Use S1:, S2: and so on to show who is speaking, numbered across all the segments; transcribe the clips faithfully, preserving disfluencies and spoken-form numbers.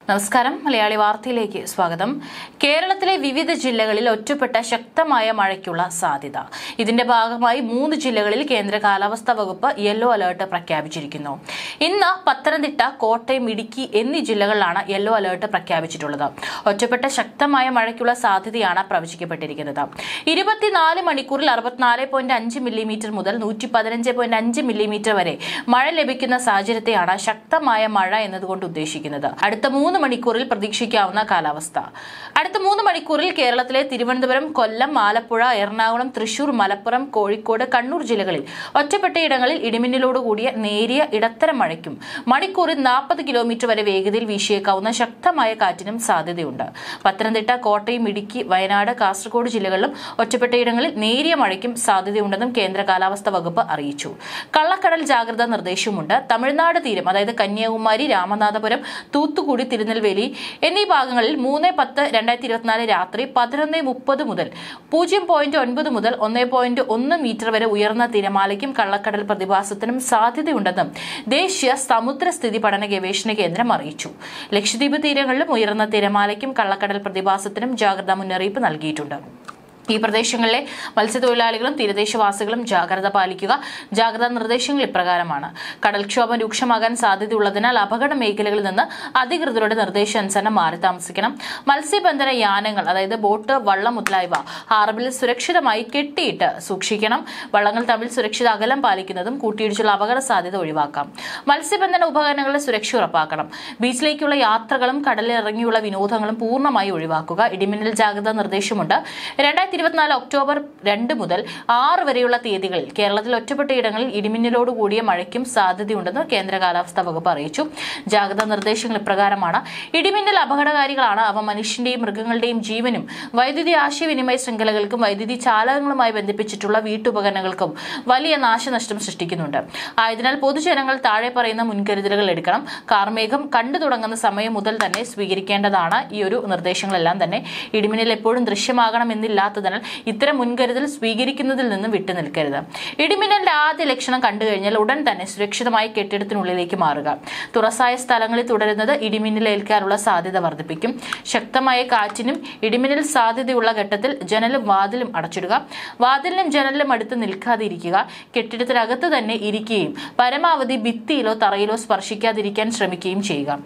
S1: നമസ്കാരം മലയാളി വാർത്തയിലേക്ക് സ്വാഗതം. കേരളത്തിലെ വിവിധ ജില്ലകളിൽ ഒറ്റപ്പെട്ട ശക്തമായ മഴയ്ക്കുള്ള സാധ്യത. ഇതിന്റെ ഭാഗമായി മൂന്ന് ജില്ലകളിൽ കേന്ദ്ര കാലാവസ്ഥാ വകുപ്പ് യെല്ലോ അലർട്ട് പ്രഖ്യാപിച്ചിരിക്കുന്നു. ഇന്ന് പത്തനംതിട്ട, കോട്ടയം, ഇടുക്കി എന്നീ ജില്ലകളിലാണ് യെല്ലോ അലർട്ട് പ്രഖ്യാപിച്ചിട്ടുള്ളത്. ഒറ്റപ്പെട്ട ശക്തമായ മഴയ്ക്കുള്ള സാധ്യതയാണ് പ്രവചിക്കപ്പെട്ടിരിക്കുന്നത്. ഇരുപത്തിനാല് മണിക്കൂറിൽ അറുപത്തിനാല് പോയിന്റ് അഞ്ച് മില്ലിമീറ്റർ മുതൽ നൂറ്റി പതിനഞ്ച് പോയിന്റ് അഞ്ച് മില്ലിമീറ്റർ വരെ മഴ ലഭിക്കുന്ന സാഹചര്യത്തെയാണ് ശക്തമായ മഴ എന്നതുകൊണ്ട് ഉദ്ദേശിക്കുന്നത്. അടുത്ത മൂന്ന് മണിക്കൂറിൽ പ്രതീക്ഷിക്കാവുന്ന കാലാവസ്ഥ. അടുത്ത മൂന്ന് മണിക്കൂറിൽ കേരളത്തിലെ തിരുവനന്തപുരം, കൊല്ലം, ആലപ്പുഴ, എറണാകുളം, തൃശൂർ, മലപ്പുറം, കോഴിക്കോട്, കണ്ണൂർ ജില്ലകളിൽ ഒറ്റപ്പെട്ടയിടങ്ങളിൽ ഇടിമിന്നലോടുകൂടിയ നേരിയ ഇടത്തരം മഴയ്ക്കും മണിക്കൂറിൽ നാൽപ്പത് കിലോമീറ്റർ വരെ വേഗതയിൽ വീശിയേക്കാവുന്ന ശക്തമായ കാറ്റിനും സാധ്യതയുണ്ട്. പത്തനംതിട്ട, കോട്ടയം, ഇടുക്കി, വയനാട്, കാസർഗോഡ് ജില്ലകളിലും ഒറ്റപ്പെട്ടയിടങ്ങളിൽ നേരിയ മഴയ്ക്കും സാധ്യതയുണ്ടെന്നും കേന്ദ്ര കാലാവസ്ഥാ വകുപ്പ് അറിയിച്ചു. കള്ളക്കടൽ ജാഗ്രതാ നിർദ്ദേശവുമുണ്ട്. തമിഴ്നാട് തീരം, അതായത് കന്യാകുമാരി, രാമനാഥപുരം, തൂത്തുക്കുടി, തിരുനെൽവേലി എന്നീ ഭാഗങ്ങളിൽ മൂന്ന് പത്ത് രണ്ടായിരത്തി ഇരുപത്തിനാല് രാത്രി പതിനൊന്ന് മുപ്പത് മുതൽ പൂജ്യം പോയിന്റ് ഒൻപത് മുതൽ ഒന്ന് പോയിന്റ് ഒന്ന് മീറ്റർ വരെ ഉയർന്ന തിരമാലയ്ക്കും കള്ളക്കടൽ പ്രതിഭാസത്തിനും സാധ്യതയുണ്ടെന്നും ദേശീയ സമുദ്രസ്ഥിതി പഠന ഗവേഷണ കേന്ദ്രം അറിയിച്ചു. ലക്ഷദ്വീപ് തീരങ്ങളിലും ഉയർന്ന തിരമാലയ്ക്കും കള്ളക്കടൽ പ്രതിഭാസത്തിനും ജാഗ്രതാ മുന്നറിയിപ്പ് നൽകിയിട്ടുണ്ട്. ഈ പ്രദേശങ്ങളിലെ മത്സ്യത്തൊഴിലാളികളും തീരദേശവാസികളും ജാഗ്രത പാലിക്കുക. ജാഗ്രതാ നിർദ്ദേശങ്ങൾ ഇപ്രകാരമാണ്. കടൽക്ഷോഭം രൂക്ഷമാകാൻ സാധ്യതയുള്ളതിനാൽ അപകട മേഖലകളിൽ നിന്ന് അധികൃതരുടെ നിർദ്ദേശാനുസരണം മാറി താമസിക്കണം. മത്സ്യബന്ധന യാനങ്ങൾ, അതായത് ബോട്ട്, വള്ളം മുതലായവ ഹാർബറിൽ സുരക്ഷിതമായി കെട്ടിയിട്ട് സൂക്ഷിക്കണം. വള്ളങ്ങൾ തമ്മിൽ സുരക്ഷിത അകലം പാലിക്കുന്നതും കൂട്ടിയിടിച്ചുള്ള അപകട സാധ്യത ഒഴിവാക്കാം. മത്സ്യബന്ധന ഉപകരണങ്ങളുടെ സുരക്ഷ ഉറപ്പാക്കണം. ബീച്ചിലേക്കുള്ള യാത്രകളും കടലിലിറങ്ങിയുള്ള വിനോദങ്ങളും പൂർണ്ണമായി ഒഴിവാക്കുക. ഇടിമിന്നൽ ജാഗ്രതാ നിർദ്ദേശമുണ്ട്. രണ്ടായിരത്തി ഇരുപത്തിനാല് ഒക്ടോബർ രണ്ട് മുതൽ ആറ് വരെയുള്ള തീയതികളിൽ കേരളത്തിൽ ഒറ്റപ്പെട്ടയിടങ്ങളിൽ ഇടിമിന്നലോട് കൂടിയ മഴയ്ക്കും സാധ്യതയുണ്ടെന്ന് കേന്ദ്ര കാലാവസ്ഥാ വകുപ്പ് അറിയിച്ചു. ജാഗ്രതാ നിർദ്ദേശങ്ങൾ ഇപ്രകാരമാണ്. ഇടിമിന്നൽ അപകടകാരികളാണ്. അവ മനുഷ്യന്റെയും മൃഗങ്ങളുടെയും ജീവനും വൈദ്യുതി ആശയവിനിമയ ശൃംഖലകൾക്കും വൈദ്യുതി ചാലകങ്ങളുമായി ബന്ധിപ്പിച്ചിട്ടുള്ള വീട്ടുപകരണങ്ങൾക്കും വലിയ നാശനഷ്ടം സൃഷ്ടിക്കുന്നുണ്ട്. ആയതിനാൽ പൊതുജനങ്ങൾ താഴെ പറയുന്ന മുൻകരുതലുകൾ എടുക്കണം. കാർമേഘം കണ്ടു തുടങ്ങുന്ന സമയം മുതൽ തന്നെ സ്വീകരിക്കേണ്ടതാണ് ഈ ഒരു നിർദ്ദേശങ്ങളെല്ലാം തന്നെ. ഇടിമിന്നൽ എപ്പോഴും ദൃശ്യമാകണമെന്നില്ലാത്ത ഇത്തരം മുൻകരുതൽ സ്വീകരിക്കുന്നതിൽ നിന്നും വിട്ടുനിൽക്കരുത്. ഇടിമിന്നലിന്റെ ആദ്യ ലക്ഷണം കണ്ടു കഴിഞ്ഞാൽ ഉടൻ തന്നെ സുരക്ഷിതമായി കെട്ടിടത്തിനുള്ളിലേക്ക് മാറുക. തുറസായ സ്ഥലങ്ങളിൽ തുടരുന്നത് ഇടിമിന്നലേൽക്കാനുള്ള സാധ്യത വർദ്ധിപ്പിക്കും. ശക്തമായ കാറ്റിനും ഇടിമിന്നൽ സാധ്യതയുള്ള ഘട്ടത്തിൽ ജനലും വാതിലും അടച്ചിടുക. വാതിലിനും ജനലിലും അടുത്ത് നിൽക്കാതിരിക്കുക. കെട്ടിടത്തിനകത്ത് തന്നെ ഇരിക്കുകയും പരമാവധി ഭിത്തിയിലോ തറയിലോ സ്പർശിക്കാതിരിക്കാൻ ശ്രമിക്കുകയും ചെയ്യുക.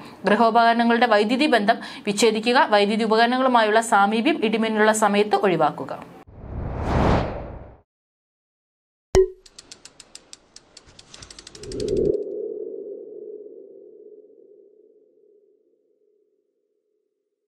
S1: ഗൃഹോപകരണങ്ങളുടെ വൈദ്യുതി ബന്ധം വിച്ഛേദിക്കുക. വൈദ്യുതി ഉപകരണങ്ങളുമായുള്ള സാമീപ്യം ഇടിമിന്നലുള്ള സമയത്ത് ഒഴിവാക്കുക.